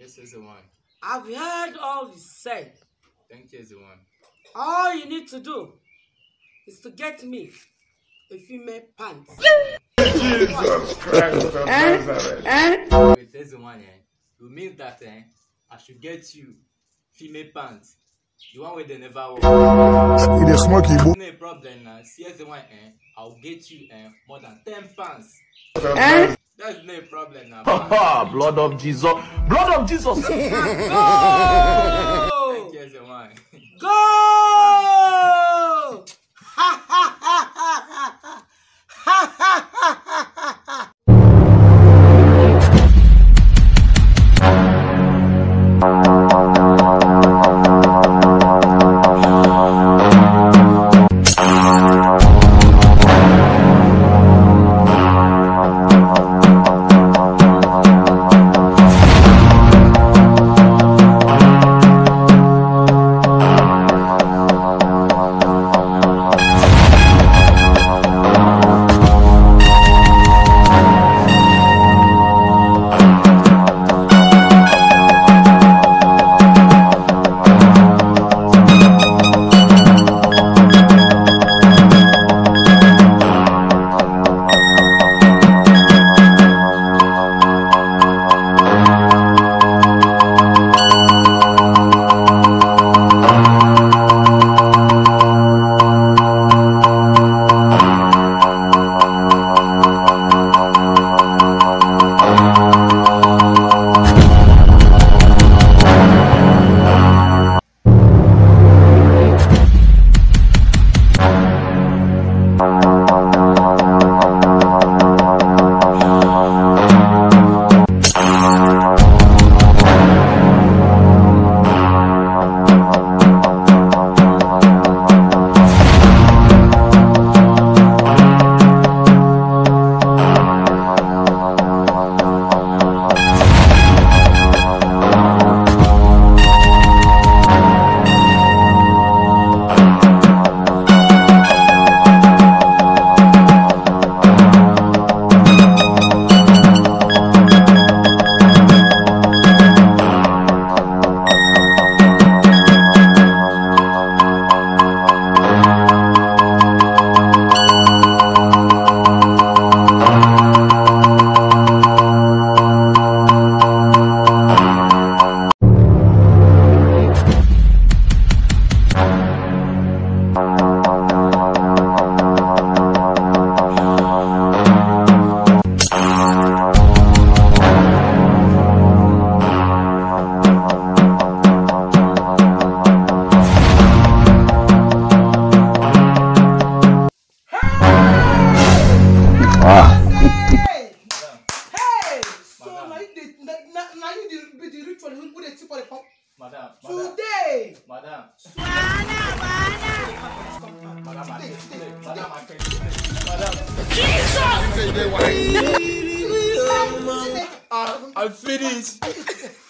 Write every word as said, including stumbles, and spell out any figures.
This is the one. I've heard all you said. Thank you, is the one. All you need to do is to get me a female pant. Jesus Christ. Wait, there's the one, eh? It means that eh, I should get you female pants. The one where they never wear. That's no problem now. See, here's the one, eh? I'll get you eh, more than ten pants. Eh? That's no problem now. Blood of Jesus. Blood of Jesus. Go! Thank you, is the one. Go! Ha ha ha ha ha ha ha ha ha. Madam, today. Madam. Madam, Madam, Madam, Madam. I'm finished.